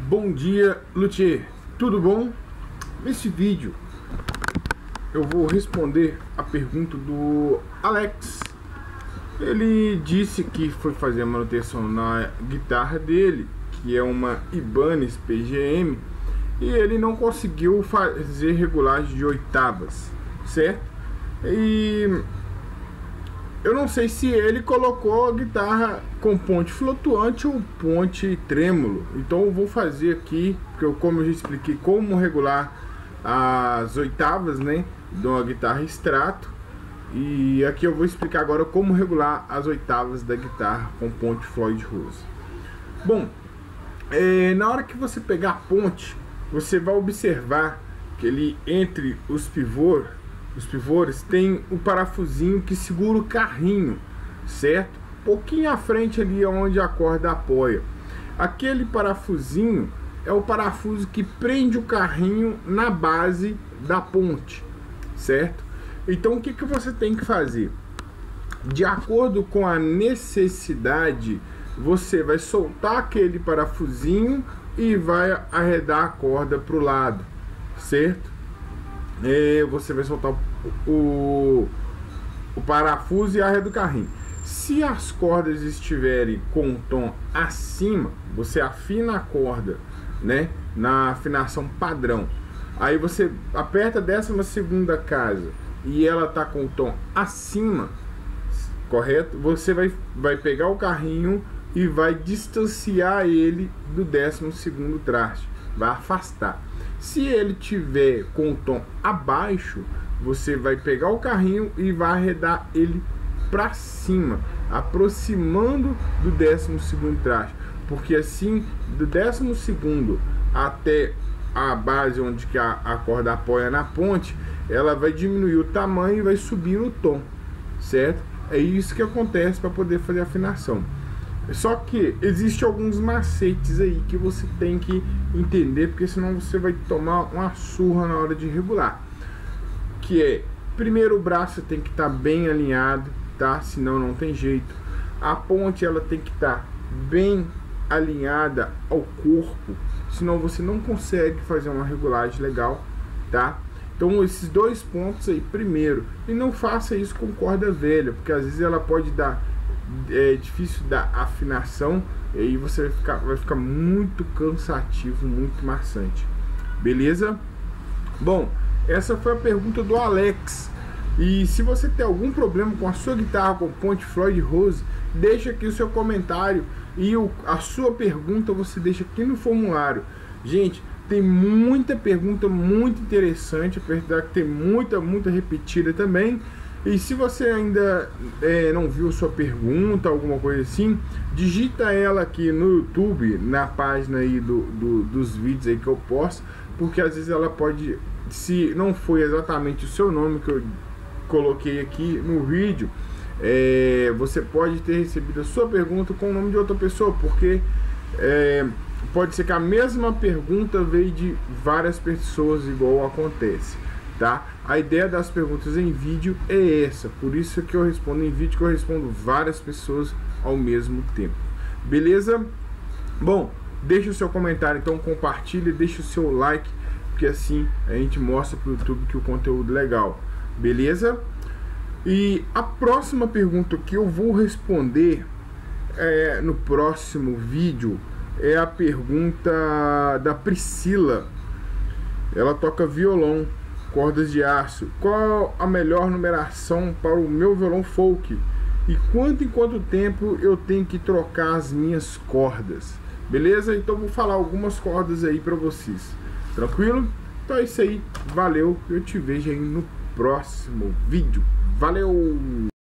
Bom dia, luthier, tudo bom? Nesse vídeo eu vou responder a pergunta do Alex. Ele disse que foi fazer a manutenção na guitarra dele, que é uma Ibanez PGM, e ele não conseguiu fazer regulagem de oitavas, certo? E eu não sei se ele colocou a guitarra com ponte flutuante ou ponte trêmulo. Então eu vou fazer aqui, porque como eu já expliquei como regular as oitavas, né, de uma guitarra extrato. E aqui eu vou explicar agora como regular as oitavas da guitarra com ponte Floyd Rose. Bom, na hora que você pegar a ponte, você vai observar que ele, entre os pivôs tem o parafusinho que segura o carrinho, certo? Pouquinho à frente ali onde a corda apoia. Aquele parafusinho é o parafuso que prende o carrinho na base da ponte, certo? Então o que você tem que fazer? De acordo com a necessidade, você vai soltar aquele parafusinho e vai arredar a corda para o lado, certo? Você vai soltar o parafuso e arreda o carrinho. Se as cordas estiverem com o tom acima, você afina a corda, né, na afinação padrão. Aí você aperta a 12ª casa e ela tá com o tom acima, correto? Você vai pegar o carrinho e vai distanciar ele do 12º traste, vai afastar. Se ele tiver com o tom abaixo, você vai pegar o carrinho e vai arredar ele para cima, aproximando do 12º traste, porque assim do 12º até a base onde que a corda apoia na ponte, ela vai diminuir o tamanho e vai subir o tom, certo? É isso que acontece para poder fazer a afinação. Só que existe alguns macetes aí que você tem que entender, porque senão você vai tomar uma surra na hora de regular. Que é, primeiro, o braço tem que estar bem alinhado, tá? Senão não tem jeito. A ponte ela tem que estar bem alinhada ao corpo, senão você não consegue fazer uma regulagem legal, tá? Então esses dois pontos aí primeiro, e não faça isso com corda velha, porque às vezes ela pode dar difícil da afinação e aí você vai ficar muito cansativo, muito maçante, beleza? Bom, essa foi a pergunta do Alex. E se você tem algum problema com a sua guitarra com ponte Floyd Rose, deixa aqui o seu comentário e a sua pergunta você deixa aqui no formulário. Gente, tem muita pergunta muito interessante, apesar que tem muita repetida também. E se você ainda não viu sua pergunta, alguma coisa assim, digita ela aqui no YouTube, na página aí dos vídeos aí que eu posto, porque às vezes ela pode, se não foi exatamente o seu nome que eu coloquei aqui no vídeo, você pode ter recebido a sua pergunta com o nome de outra pessoa, porque pode ser que a mesma pergunta veio de várias pessoas, igual acontece, tá? A ideia das perguntas em vídeo é essa, por isso que eu respondo em vídeo, que eu respondo várias pessoas ao mesmo tempo, beleza? Bom, deixa o seu comentário, então compartilhe, deixa o seu like, porque assim a gente mostra para o YouTube que o conteúdo é legal, beleza? E a próxima pergunta que eu vou responder no próximo vídeo é a pergunta da Priscila. Ela toca violão, cordas de aço. Qual a melhor numeração para o meu violão folk? E em quanto tempo eu tenho que trocar as minhas cordas? Beleza? Então vou falar algumas cordas aí para vocês. Tranquilo? Então é isso aí. Valeu. Eu te vejo aí no próximo vídeo. Valeu!